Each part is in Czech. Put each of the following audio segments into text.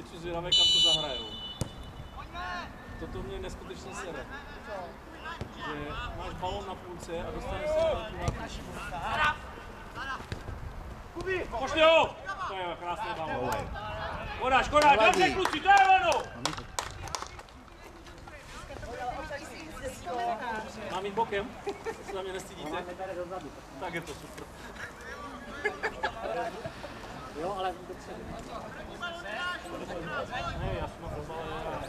teď už zvědavé, kam to zahrajou. Toto mě neskutečně sere. Že máš balón na půlce a dostaneš se do na Kubi! Pošli ho! To je krásný balón. Škoda, dobře kluci, to je ono! Mám jít bokem? Se za mě nestydíte? Tak je to super. Jo, ale dobře. Ne, já jsem na fotbale.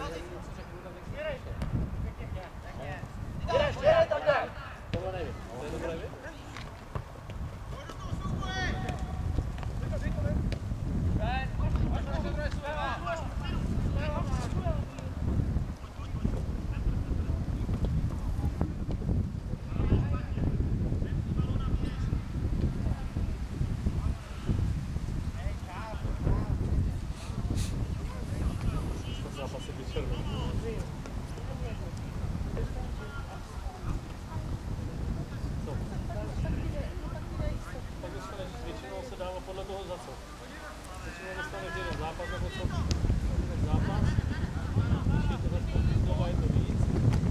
Jedeš, takhle! Tohle nevím. To je dobré, vy? Většinou se dává podle toho za co. Většinou dostaneš jeden zápas nebo co? Jeden zápas. Když je to za spolu, je to víc.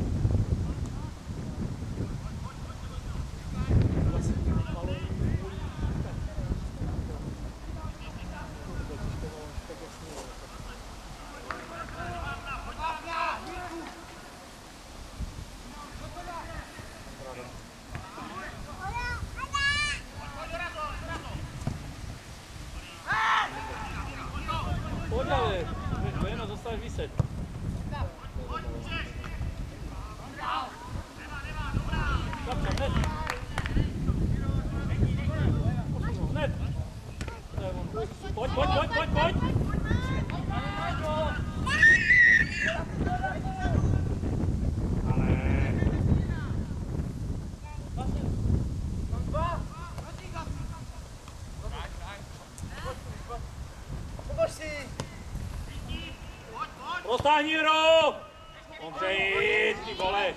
Vlastně balóní můj. Tak jak snílo. Pojď ale, jen zostaneš vyset. Kapča, hned. Hned. Pojď. Prostáhni, Jiro! Dobře jít, ty vole!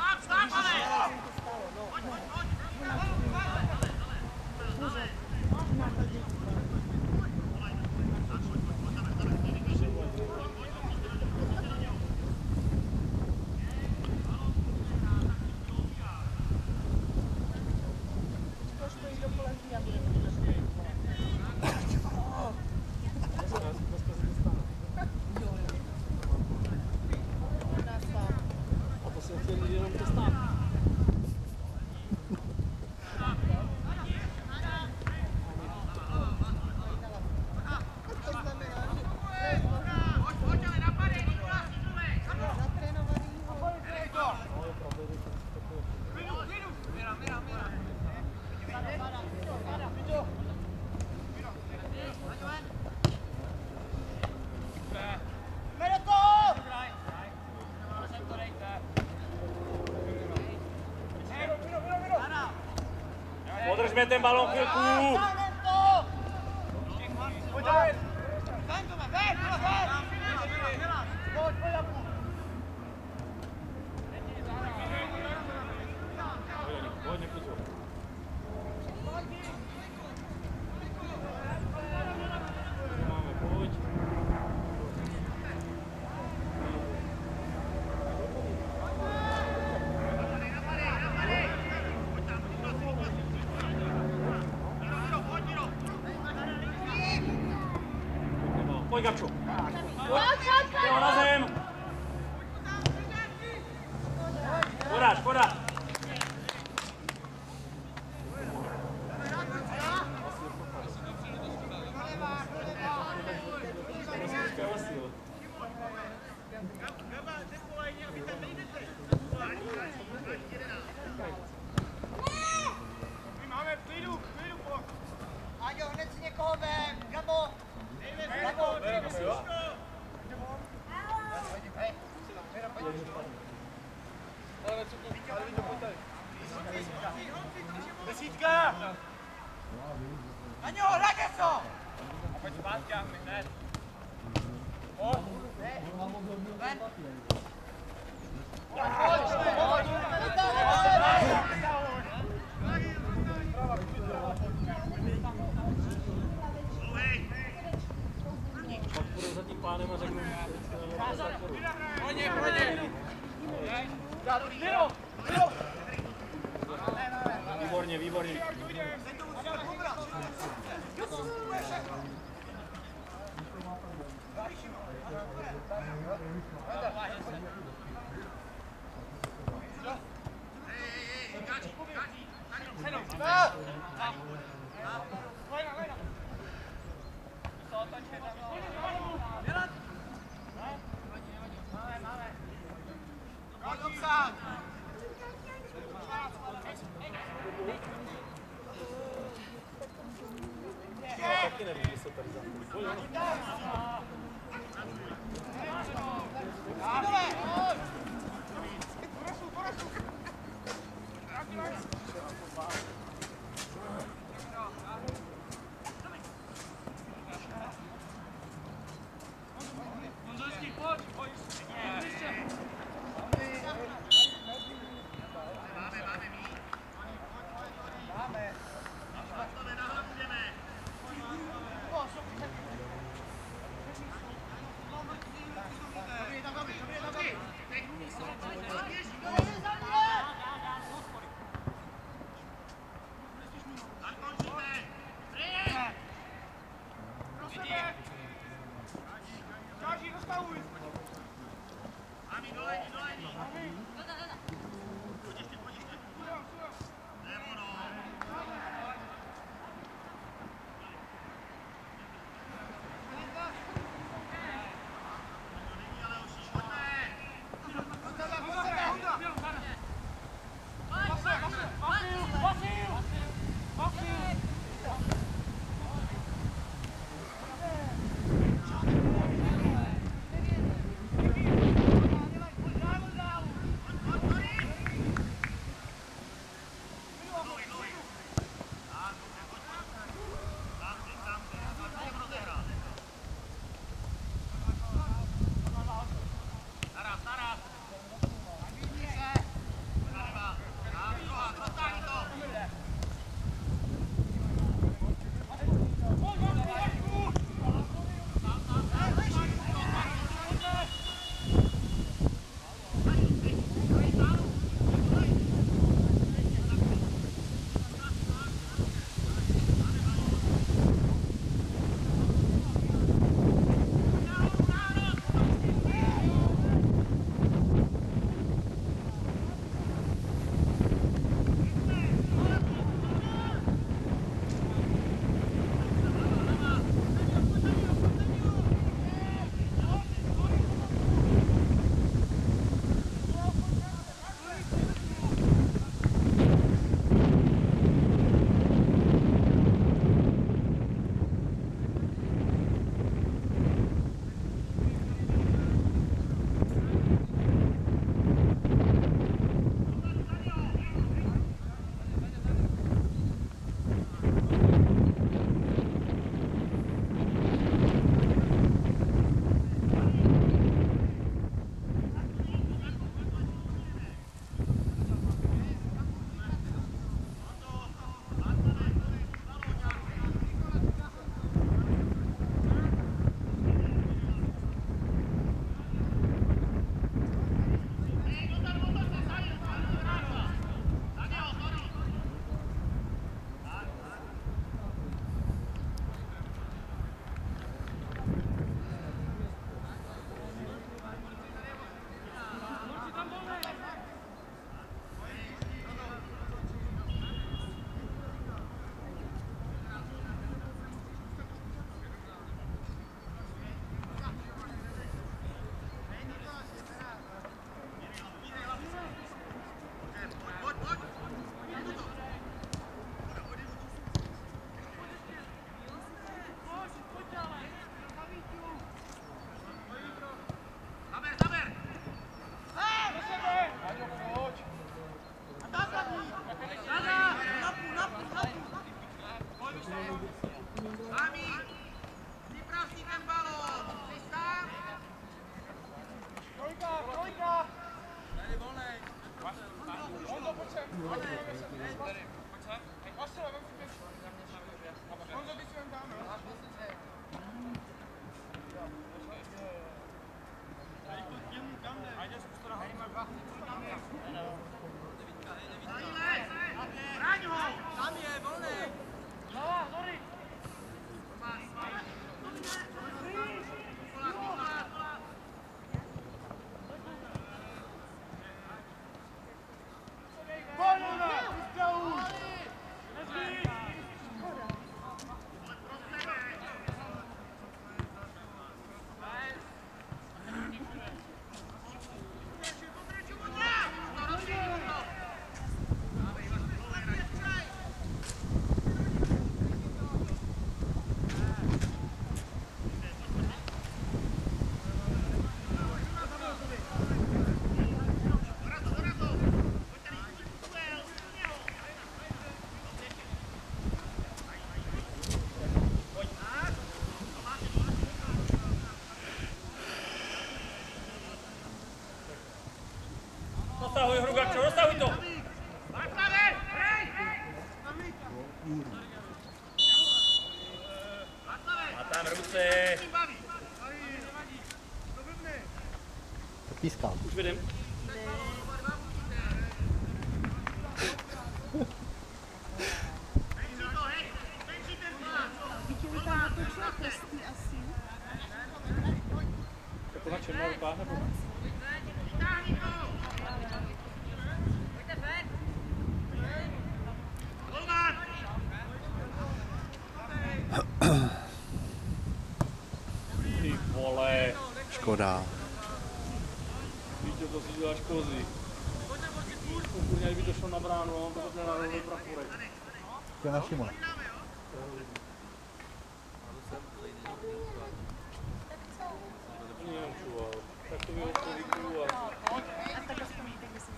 Podržme ten balón chvilku! Pojď, neklučo. Máme, pojď. Pojď, Gabčo. Pojď ho na zem. Škoda. Máme klidu, pojď. Aďo, hned si někoho vem, Gabo. Ale co to Výborně, výborně. Já taky nevím, jestli tady za chvíli. se. Pískal. Už vedem. Je to na čem rukách nebo? Ty vole. Škoda. Víte, to si děláš kozy. Kurňa, kdyby to šlo na bránu, on to bude na rovnou praporek. To je na Šimona. Nevím, čuval. Tak to bylo to a... A tak aspoň víte, kde se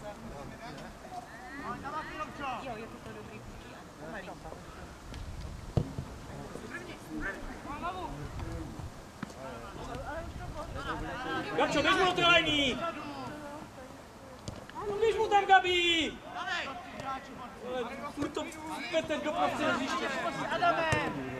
Jo, je to dobrý půjčí. Pomalý. Gabčo, běž mu do té lajní! No běž mu tam, Gabi! Ale furt to pete do prostředí hřiště. Adame!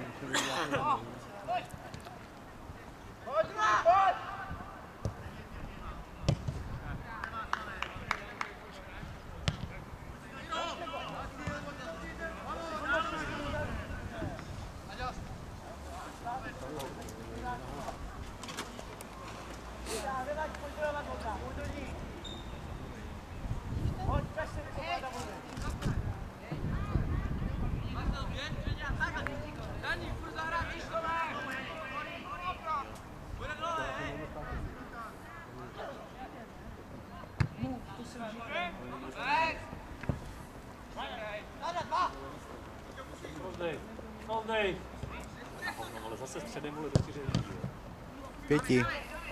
Rozdej. No, ale zase středem vole do 4 lidí. 5. Tohle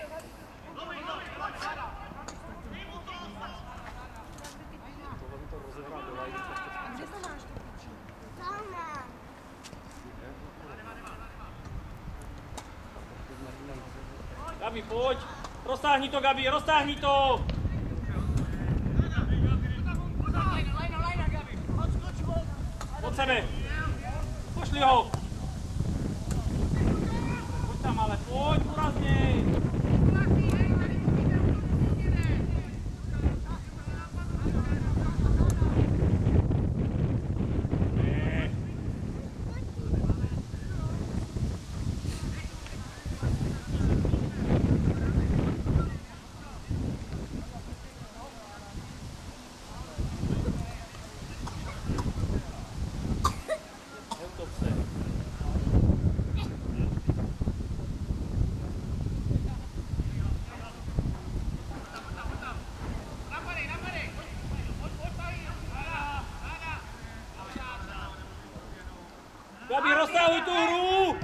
mi to rozehrá do lajny. A kde to máš tu půjčí? Gabi, pojď! Roztáhni to, Gabi, roztáhni to! Od sebe! Pošli ho! Pojď tam ale, pojď, úrazněj! Gabi, roztahuj tu hru!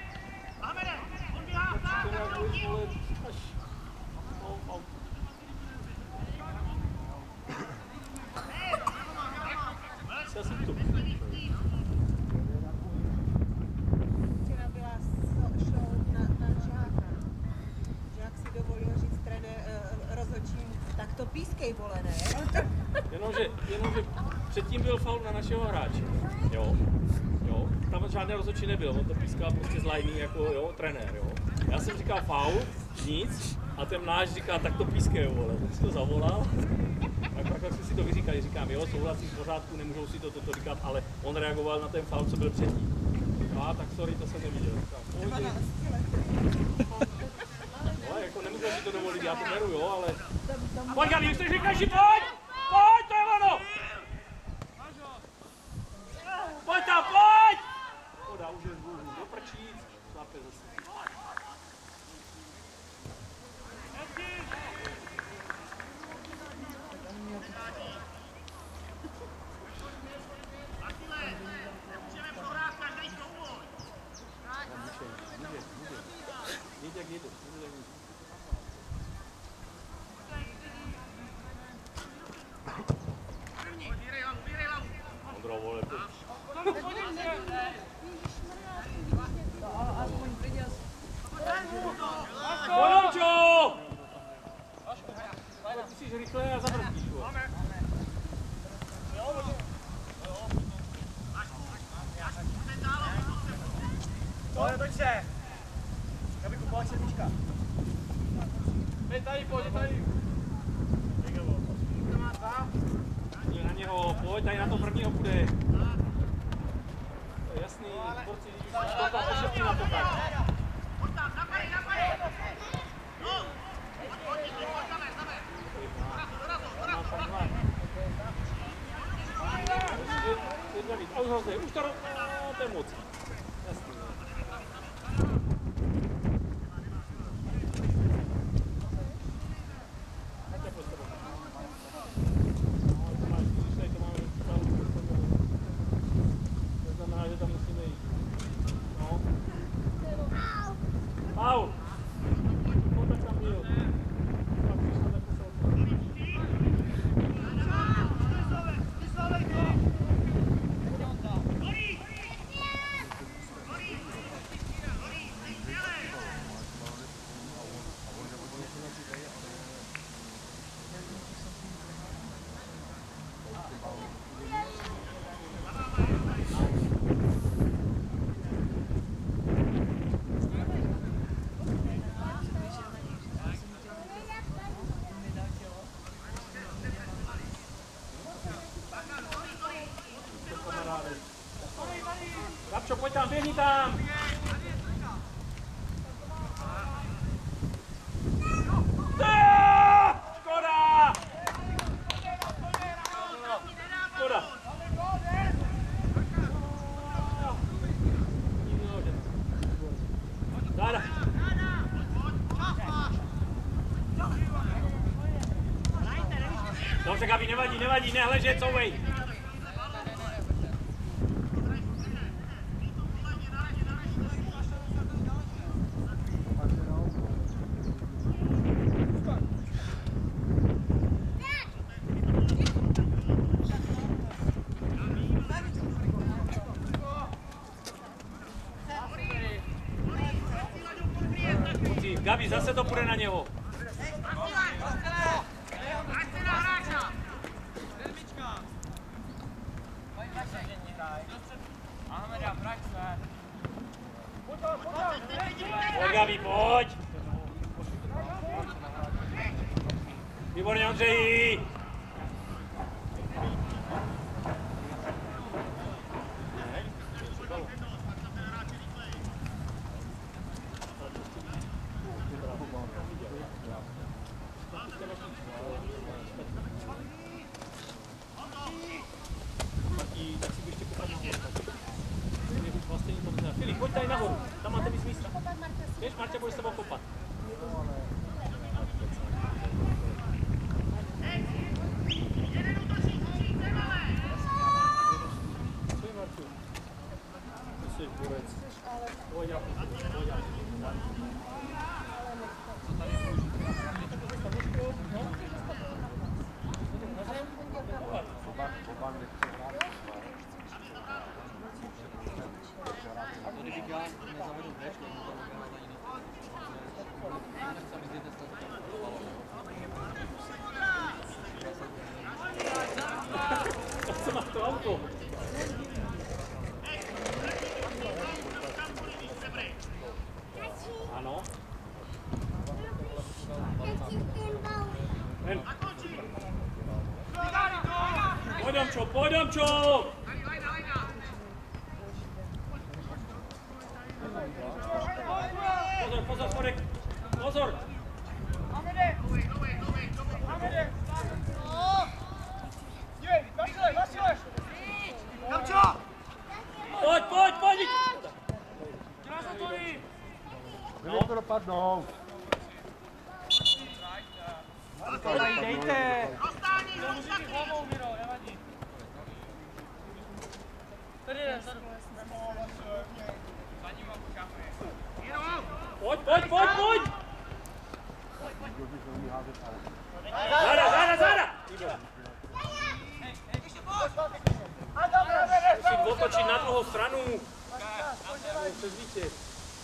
Včera byla show na žáka. Žák si dovolil říct rozhodčím, tak to pískej, vole, ne? Jenomže předtím byl faul na našeho hráče. Jo. Tam žádné rozhodčí nebyl, on to pískal prostě z lajny jako trenér. Jo. Já jsem říkal faul, nic, a ten náš říká, tak to pískej, vole. Tak si to zavolal. A pak jsme si to vyříkali, říkám, jo, souhlasím v pořádku, nemůžou si toto říkat, ale on reagoval na ten faul, co byl předtím. A tak sorry, to jsem neviděl. Říkám, no, jako nemůžu si to dovolit, já to beru, jo, ale... Pojď, Gabi, už jsi říkáš, pojď! Pojď, to je ono! Pojď tam, pojď! Voda, už je zbůžu, do prčíc, šlape zase. Jde, jak jde. Ondro, vole, to... Pojďo! Ale musíš rychle a zabrzdíš, vole. Toď se! Na něho, pojď, tady na to prvního bude. To je jasný, borci, když už to pošetří na to tak. A už ho zde, už to je moc. Jasný. Gabčo, pojď tam, běhni tam! Škoda! Škoda! Dáda! Dobře, Gabi, nevadí, nehležet, couvej! Gabi, zase to půjde na něho. Pojď, Gabi, pojď! Výborně, Ondřeji! Filip, pojď tady nahoru, tam máte víc místa. Běž, Marťa, budeš s tebou kopat. Co je, Marťu? Ty jsi borec. Pojď, já. Co tady můžu? Kdybych já nezavedl večku, to bych hrál na jiný. Nechce mi zjít dneska to Co má to auto? Ano. Pojď, Domčo! Pozor, Sporek! Pozor! Pojď! Mělo to dopadnout. Dejte! Pojď! Záda! Musím otočit na druhou stranu. Přes vítěz.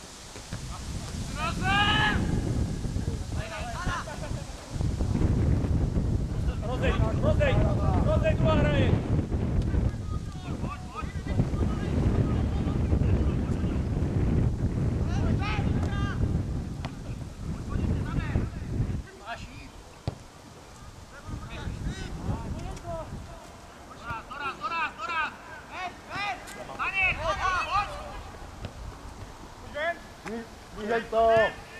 Rozdej, druhá hraje. Dej to!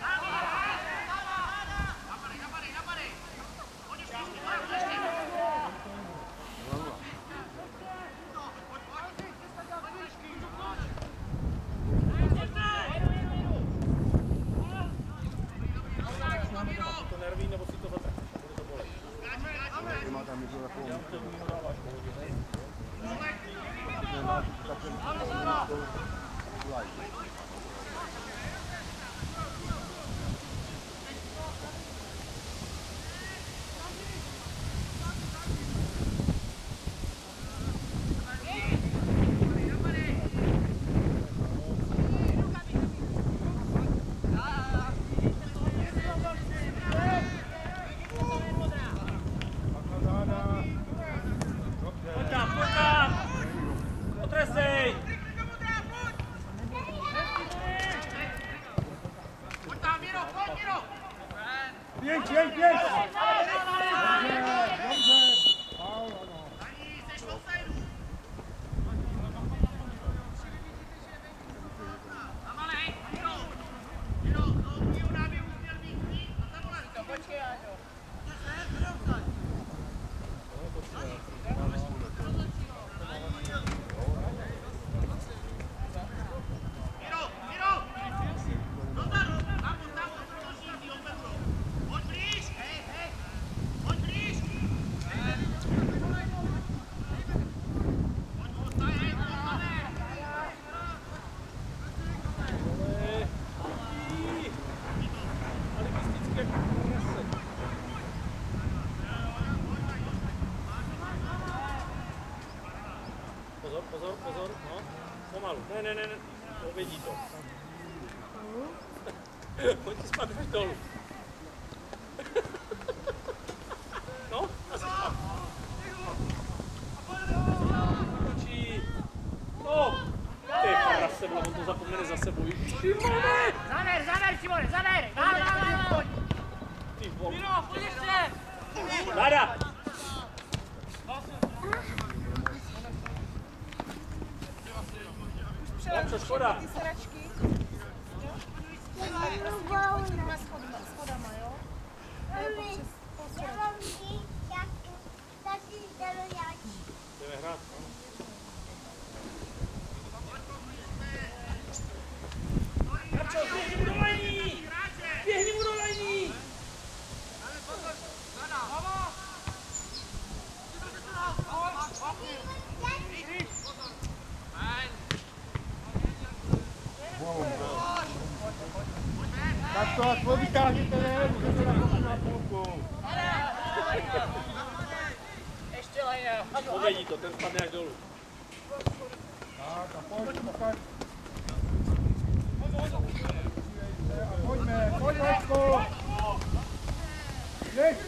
To nerví, nebo si to zatrhne. Bude to bolet. Má tam něco takovou... Pojď tam! Potresej! Běž! Dobře! Faul, ano. Pozor, no. Pomalu. Ne. Obědí to. Pojď ti spadneš dolů. No, asi tak. Točí. No. Ty prase, on to zapomene za sebou. Šimone! Zaver, Šimone, zaver! Dál! Ty vole. Miro, pojď ještě! Dada! Lapčo, škoda. Ty sračky. Prosím, těma schodama, jo? Jdeme hrát. Lapčo, běhni mu do lajní! Běhni mu do lajní! Tak to aspoň vytáhněte, ne? Můžete na půlku. Ještě lejne. Obědí to, ten spadne až dolů. Tak a pojď, pokaž. A pojď, Lečko. Běž.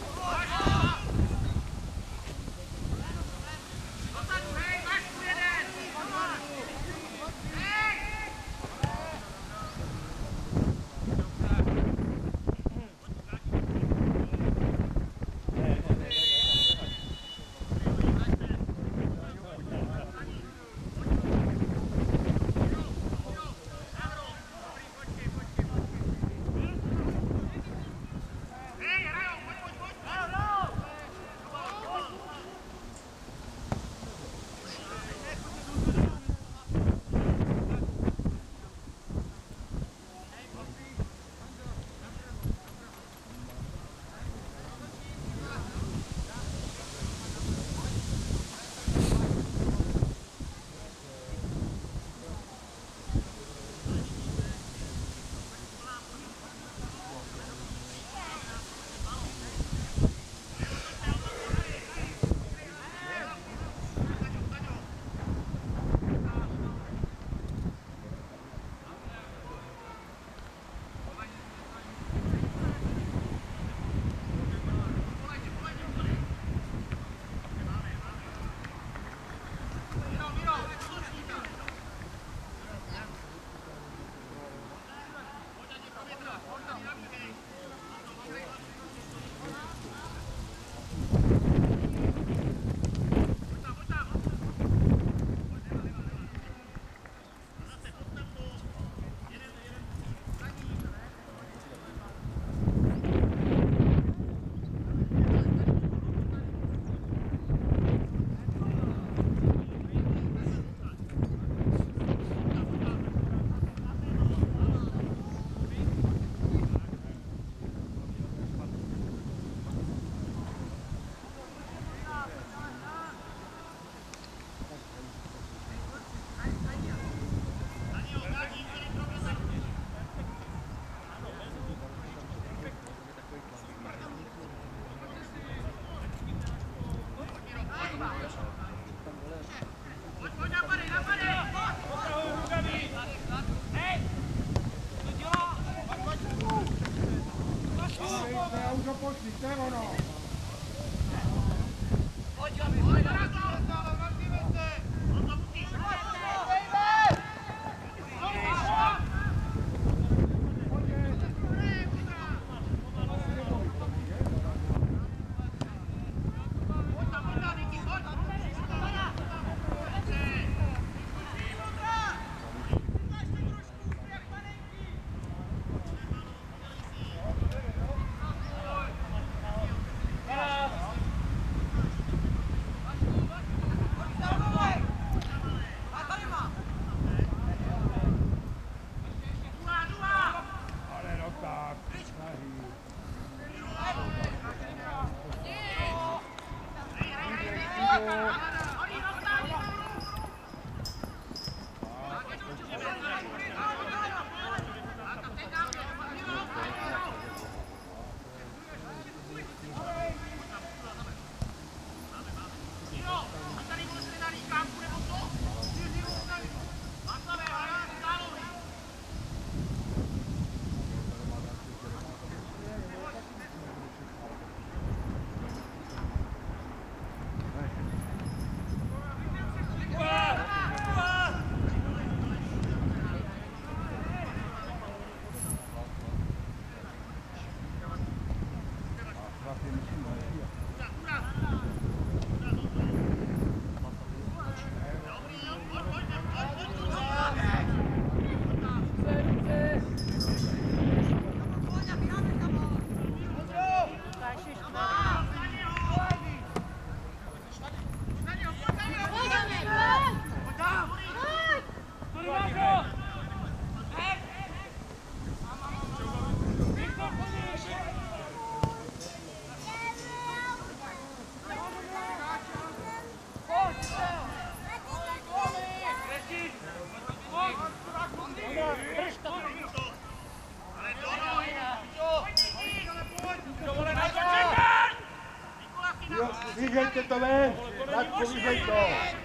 povízej to.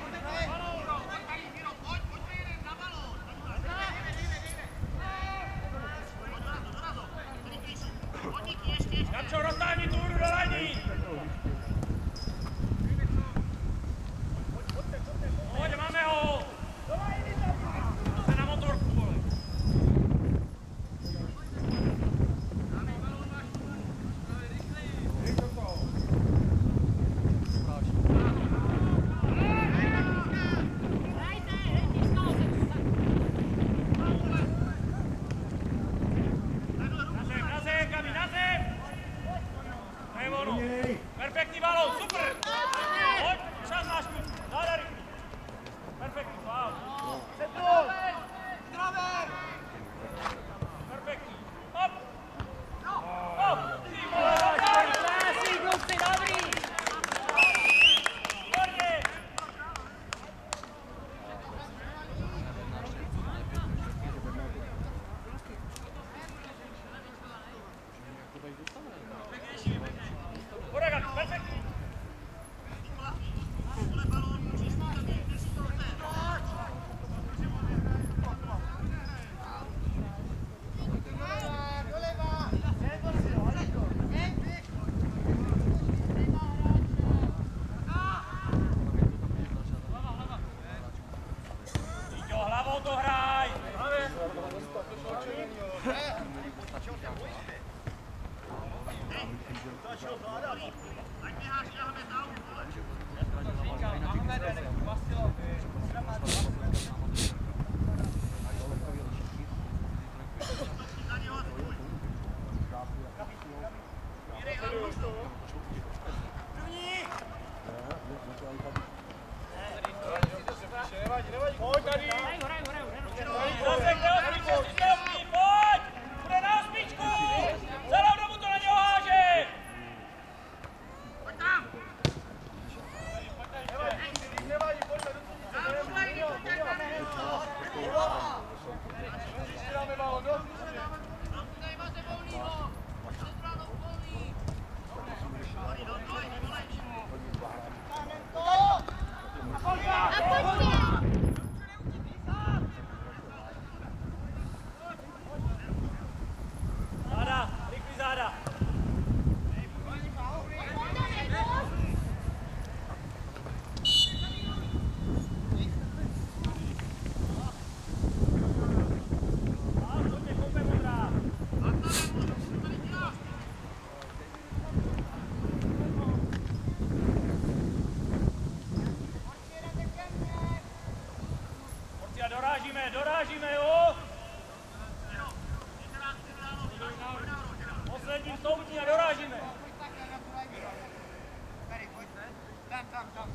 Kapčo, roztáhni tu hru do lení! Pojď, máme ho! Jste na motorku, vole! Na zem, Gabi, na zem! To je ono! Perfektní balón, super! Pojď, čas máš tu! Dále rychlý! Perfektní, wow! Perfektní! Hop! Hop! Ty vole, Krásný kluci, dobrý! výborně! Podagat, perfektní! Jo, hlavou to hraj! Zase, kde osmičku si stoupí, pojď! Bude na osmičku! Celou dobu to na něho háže! Záda, rychlý záda. Dorážíme, jo? Poslední stoupní a dorážíme. Tam.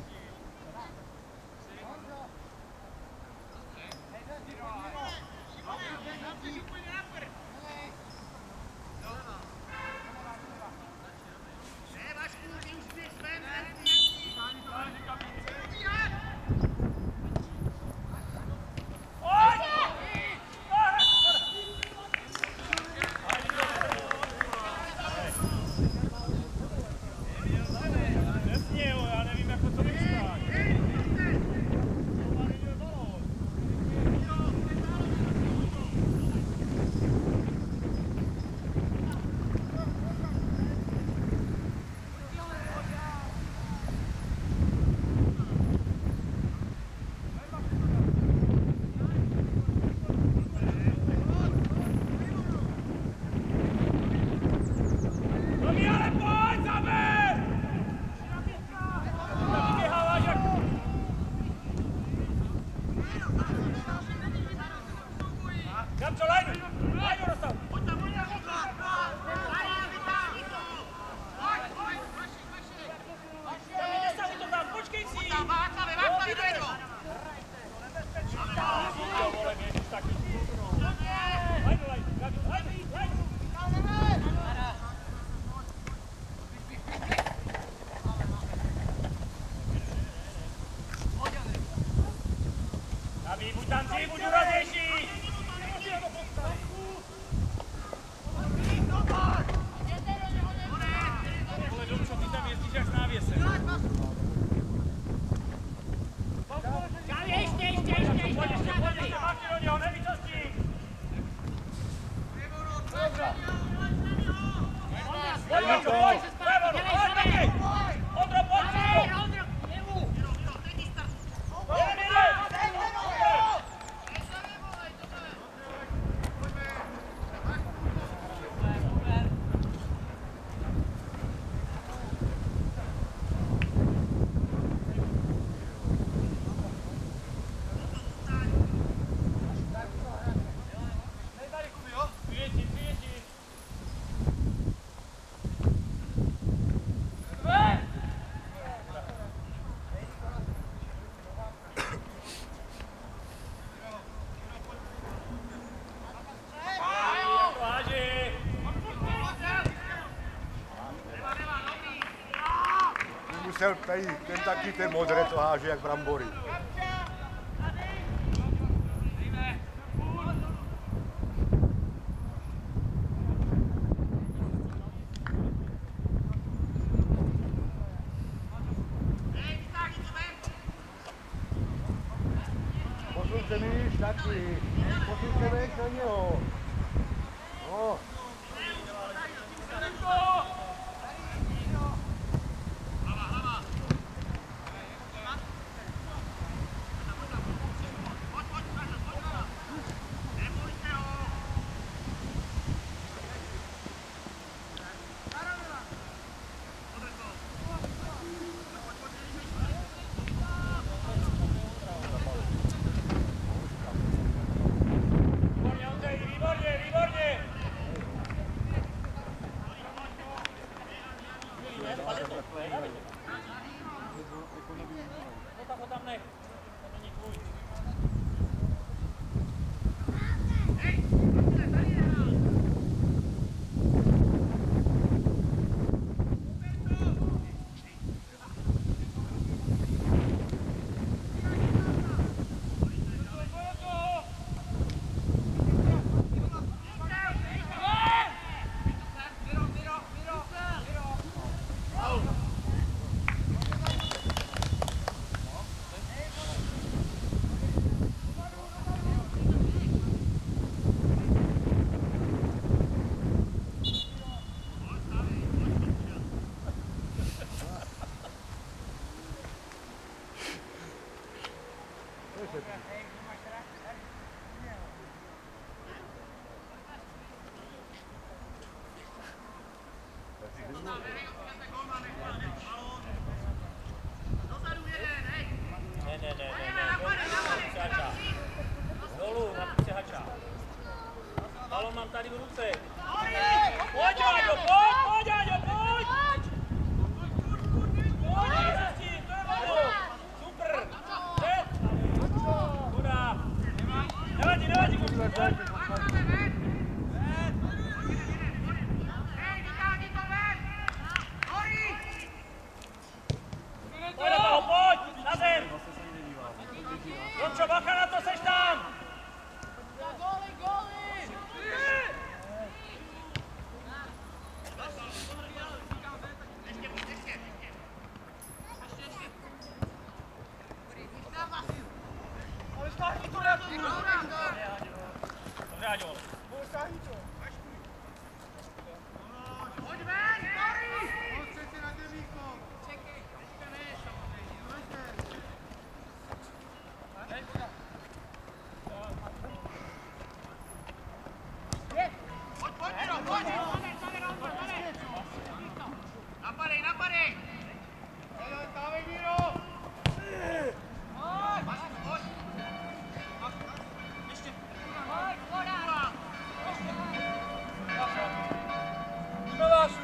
Přesně, jo, já nevím, jak to vypadá. Tomi, ale pojď, zaber! Vyběháváš jak... Gabčo, lajnu! Lajnu dostav! Nesavuj to tam, počkej si! Jo, vole, běžíš taky. Lajnu, Gabčo, lajnu! Gabi, buď tam ty, buď důraznější! Vole, Domčo, ty tam jezdíš jak s návěsem. střel tady, ten taky, ten modré to háže jak brambory. Posun se míš taky, posun se vejš na něho. No. Balon mám tady v ruce. Pojď, Áďo, pojď, Áďo, pojď! Pojď, to je balon. Super. Voda. Nevadí, pojď. Pojď do toho, pojď, na zem. Jončo, bacha na to, seš tam. Dobře, Áďo. Pojď ven, Mori! Pojď se na dělíko. Čekej. Pojď, Miro, pojď! Napadej! Dávej, Miro! Pojď! Ještě! Pojď, voda! Milášu!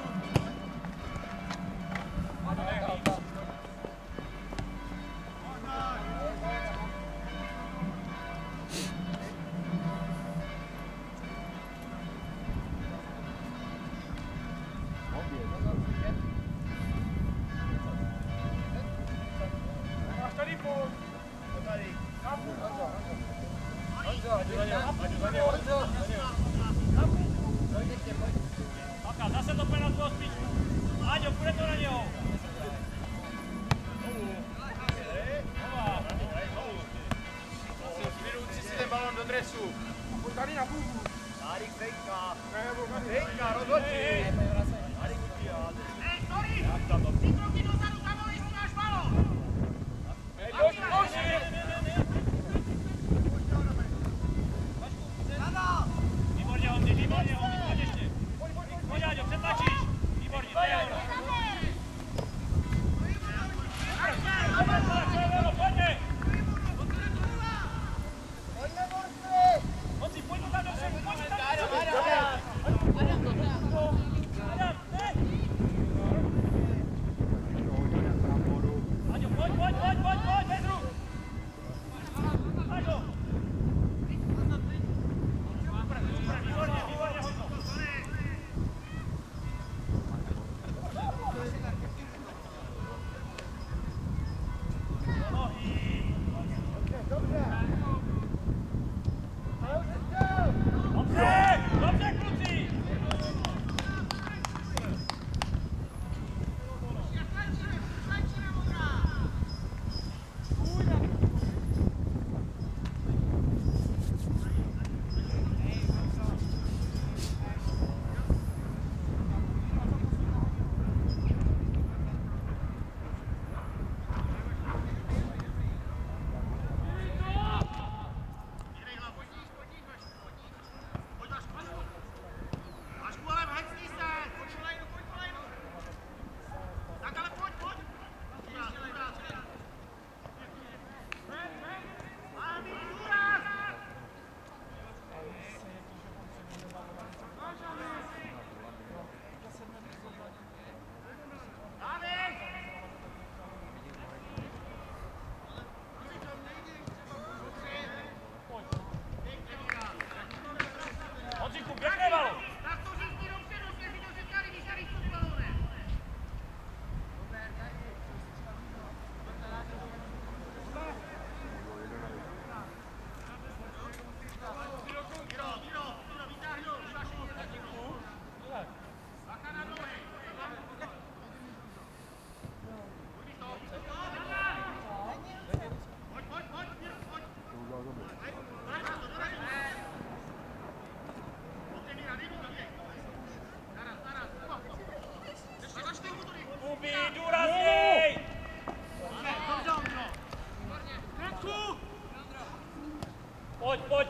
Bacha, zase to půjde na tvou spíčku. Áďo, půjde to na něho. Vedoucí si ten balon do dresu. A pojď tady na bubu. Tady Zdenka, rozhodni. Tady utíhat. Hej, sorry! Ty kroky dozadu, Kamoli, tu máš balon! Hej, boži! Výborně, Honzi, pojď ještě. Pojď, Áďo, přetlačíš. Výborně, to je ono. Pojďme. Honzi, pojď tam do všem, pojď tam do všem. pojď,